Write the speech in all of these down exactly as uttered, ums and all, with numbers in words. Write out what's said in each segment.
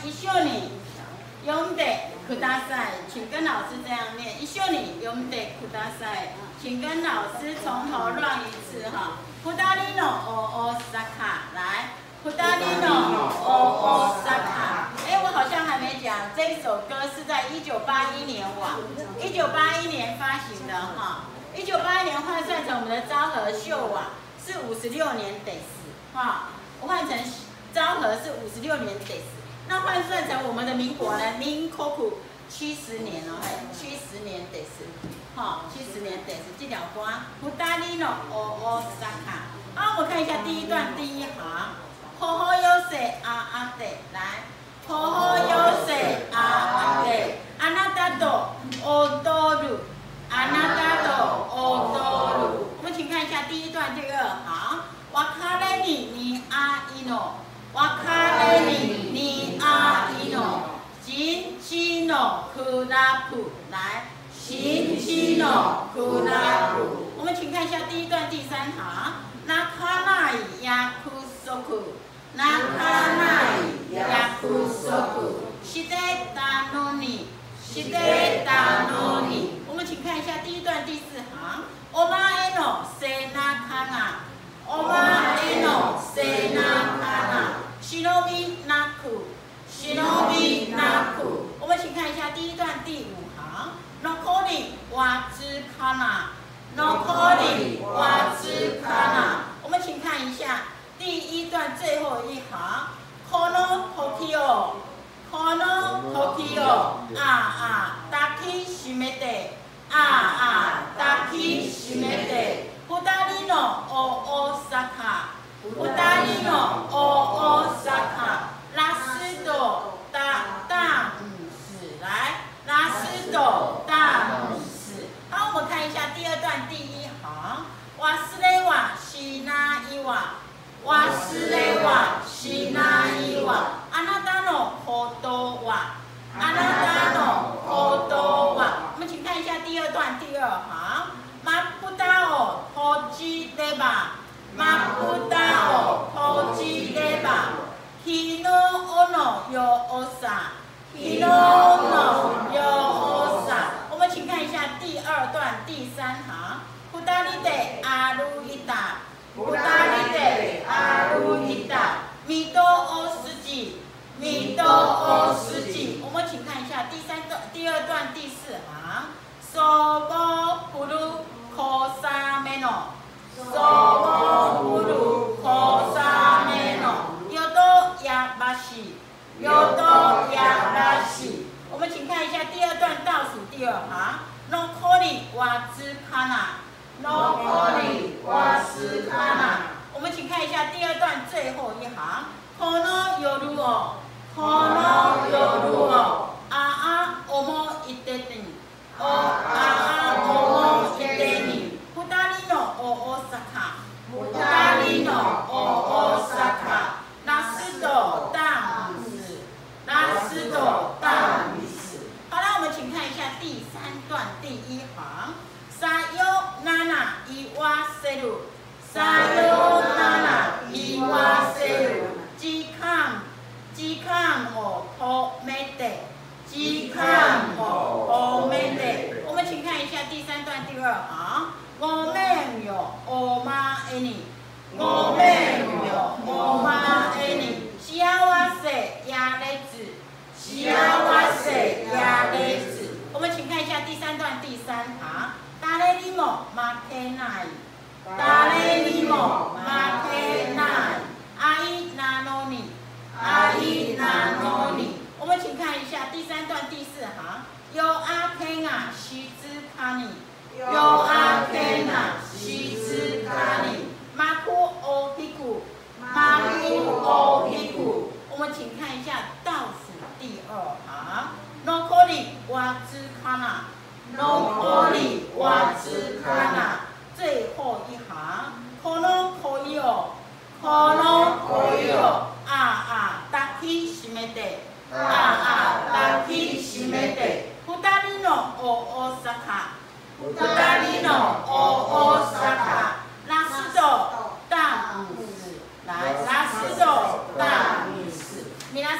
一緒に読んでください，请跟老师这样念。一緒に読んでください，请跟老师从头乱一次哈。ふたりの大阪，来，ふたりの大阪。哎，我好像还没讲，这首歌是在一九八一年哇，一九八一年发行的哈。一九八一年换算成我们的昭和秀瓦是五十六年得死哈，我换成昭和是五十六年得死。那换算成我们的民国呢？民国苦七十年哦，还七十年得是，哈，七十年得是这条歌。ふたりの大阪。好，我们看一下第一段第一行。ほほよせああて，来，ほほよせああて，あなたと踊る，あなたと踊る。我们请看一下第一段第二行。別れに似合いの。別れに似合いの新地のクラブ，来，新地のクラブ。我们请看一下第一段第三行。泣かない約束，泣かない約束，してたのに，してたのに。我们请看一下第一段第四行。お前の背中が。お前の背中が忍びなく，忍びなく。我们请看一下第一段第五行。残りわずかな，残りわずかな。我们请看一下第一段最后一行。この時を、この時を、ああ抱きしめて、ああ抱きしめて。二人の大阪，二人の大阪，拉斯多大大姆斯，来，拉斯多大姆斯。好，我们看一下第二段第一行。忘れはしないわ、忘れはしないわ。あなたのことは、あなたのことは。我们请看一下第二段第二行。真っ二を閉じれば、真っ二を閉じれば、昨日のよさ、昨日のよさ。我们请看一下第二段第三行。二人で歩いた、二人で歩いた。水戸大筋、水戸大筋。我们请看一下第三段第二段第四行。そぼ降る小雨の、そぼ降る小雨の。淀屋橋、淀屋橋。我们请看一下第二段倒数第二行。残りわずかな、残りわずかな。我们请看一下第二段最后一行。この夜を、この夜を、ああ思い出に。ああ思い出に。二人の大阪、二人の大阪。ラストダンス，ラストダンス。好了，我们请看一下第三段第一行。さよなら言わせる、さよなら言わせる。時間、時間を止めて。時間を止めて。我们请看一下第三段第二行。ごめんよお前に、ごめんよお前に。幸せやれず、幸せやれず。我们请看一下第三段第三行。誰にも負けない、誰にも負けない。愛なのに、愛なのに。我们请看一下第三段第四行。夜明けが静かに、夜明けが静かに。幕を引く、幕を引く。我们请看一下倒数第二行。残りわずかな、残りわずかな。最后一行。この恋を、この恋を、ああ抱きしめて。ああ抱きしめて。二人の大阪、二人の大阪。ラストダンス，来，ラストダンス。皆さん。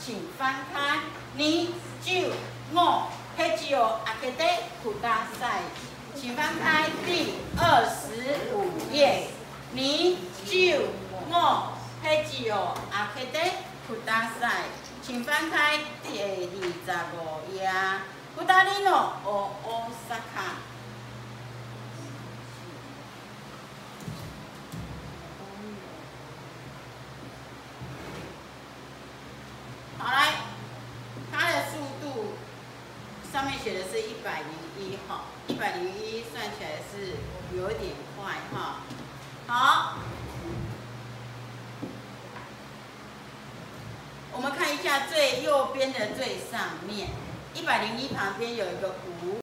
请翻开。你就我黑吉哦阿克德苦大赛，请翻开第二十五页。你就我黑吉哦阿克德苦大赛，请翻开第二十五页。古达里诺哦哦萨卡。好来，它的速度上面写的是一百零一哈，一百零一算起来是有一点快哈。好，我们看一下最右边的最上面，一百零一旁边有一个五。